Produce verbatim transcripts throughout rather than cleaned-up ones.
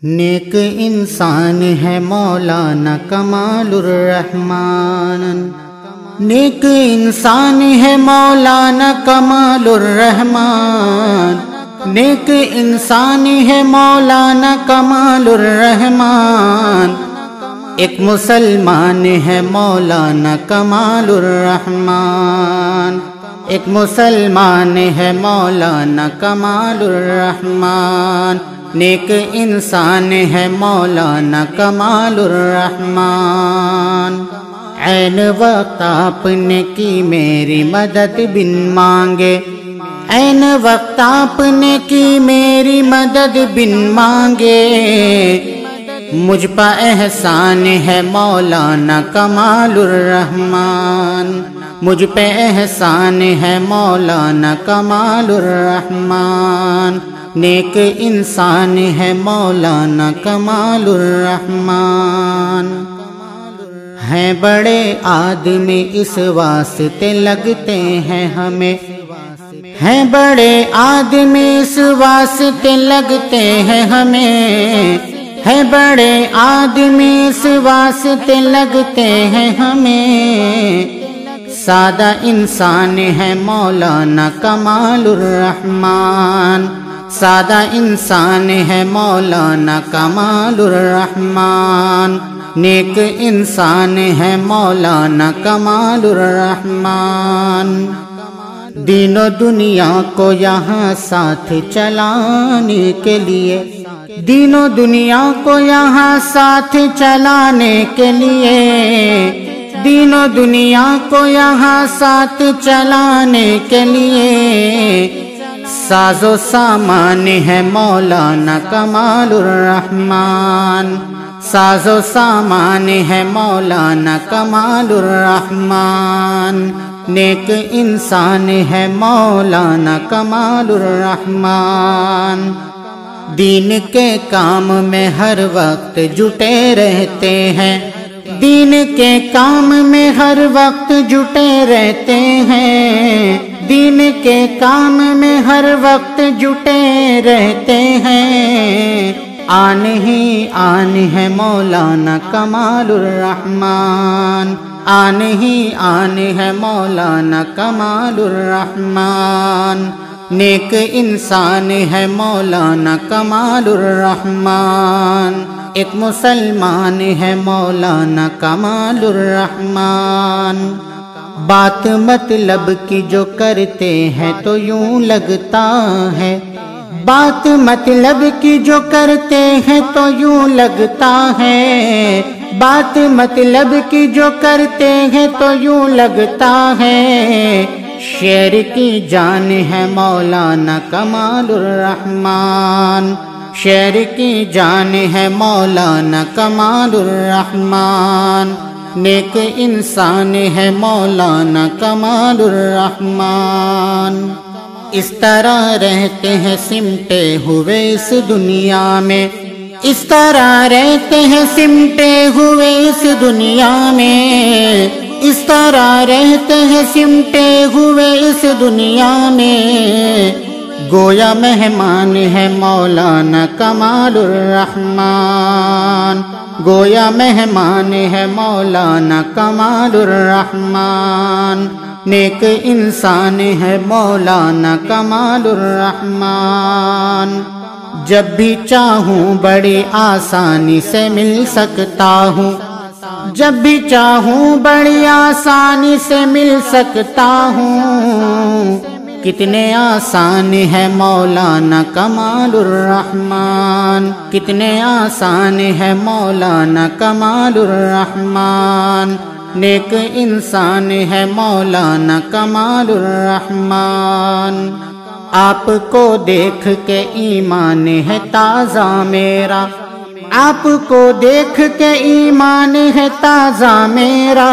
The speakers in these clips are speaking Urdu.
نیک انسان ہے مولانا کمال الرحمن، نیک انسان ہے مولانا کمال الرحمن، نیک انسان ہے مولانا کمال الرحمن، ایک مسلمان ہے مولانا کمال الرحمن، ایک مسلمان ہے مولانا کمال الرحمن، نیک انسان ہے مولانا کمال الرحمن۔ عین وقت آپ نے کی میری مدد بن مانگے، عین وقت آپ نے کی میری مدد بن مانگے، مجھ پہ احسان ہے مولانا کمال الرحمن، مجھ پہ احسان ہے مولانا کمال الرحمن، نیک انسان ہے مولانا کمال الرحمن۔ ہیں بڑے آدمی اس واسطے لگتے ہیں ہمیں، ہیں بڑے آدمی اس واسطے لگتے ہیں ہمیں، ہیں بڑے آدمی اس واسطے لگتے ہیں ہمیں، سادہ انسان ہے مولانا کمال الرحمن، سادہ انسان ہے مولانا کمال الرحمن، نیک انسان ہے مولانا کمال الرحمن۔ دین و دنیا کو یہاں ساتھ چلانے کے لیے، دین و دنیا کو یہاں ساتھ چلانے کے لیے، دین و دنیا کو یہاں ساتھ چلانے کے لیے، ساز و سامان ہے مولانا کمال الرحمن، ساز و سامان ہے مولانا کمال الرحمن، نیک انسان ہے مولانا کمال الرحمن۔ دین کے کام میں ہر وقت جٹے رہتے ہیں، دین کے کام میں ہر وقت جٹے رہتے ہیں، دین کے کام میں ہر وقت جٹے رہتے ہیں، آن ہی آن ہے مولانا کمال الرحمن، آن ہی آن ہے مولانا کمال الرحمن، نیک انسان ہے مولانا کمال الرحمن، ایک مسلمان ہے مولانا کمال الرحمن۔ بات مطلب کی جو کرتے ہیں تو یوں لگتا ہے، بات مطلب کی جو کرتے ہیں تو یوں لگتا ہے، بات مطلب کی جو کرتے ہیں تو یوں لگتا ہے، شعر کی جان ہے مولانا کمال الرحمن، شعر کی جان ہے مولانا کمال الرحمن، نیک انسان ہے مولانا کمال الرحمن۔ اس طرح رہتے ہیں سمٹے ہوئے اس دنیا میں، اس طرح رہتے ہیں سمٹے ہوئے اس دنیا میں، اس طرح رہتے ہیں سمٹے ہوئے اس دنیا میں، گویا مہمان ہے مولانا کمال الرحمن، گویا مہمان ہے مولانا کمال الرحمن، نیک انسان ہے مولانا کمال الرحمن۔ جب بھی چاہوں بڑی آسانی سے مل سکتا ہوں، جب بھی چاہوں بڑی آسانی سے مل سکتا ہوں، کتنے آسان ہے مولانا کمال الرحمن، کتنے آسان ہے مولانا کمال الرحمن، نیک انسان ہے مولانا کمال الرحمن۔ آپ کو دیکھ کے ایمان ہے تازہ میرا، آپ کو دیکھ کے ایمان ہے تازہ میرا،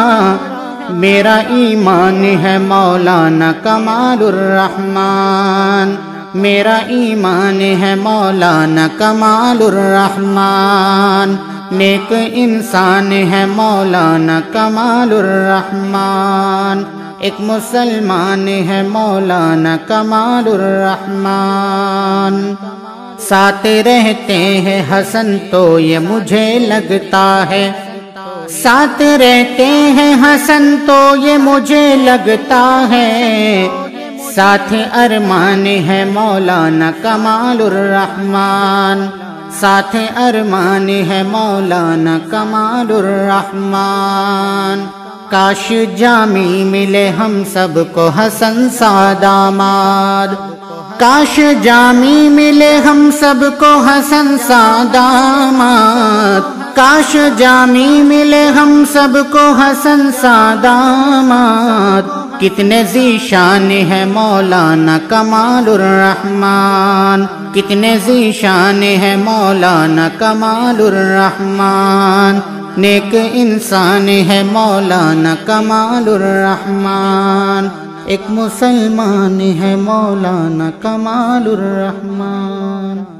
میرا ایمان ہے مولانا کمال الرحمن، میرا ایمان ہے مولانا کمال الرحمن، نیک انسان ہے مولانا کمال الرحمن، ایک مسلمان ہے مولانا کمال الرحمن۔ ساتھ رہتے ہیں حسن تو یہ مجھے لگتا ہے، ساتھ رہتے ہیں حسن تو یہ مجھے لگتا ہے، ساتھ ارمان ہے مولانا کمال الرحمن، ساتھ ارمان ہے مولانا کمال الرحمن۔ کاش جامی ملے ہم سب کو حسن سا داماد، کاش جامی ملے ہم سب کو حسن سا داماد، کاش جامی ملے ہم سب کو حسن سا داماد۔ کتنے ذیشان ہے مولانا کمال الرحمن، کتنے ذیشان ہے مولانا کمال الرحمن، نیک انسان ہے مولانا کمال الرحمن، ایک مسلمان ہے مولانا کمال الرحمن۔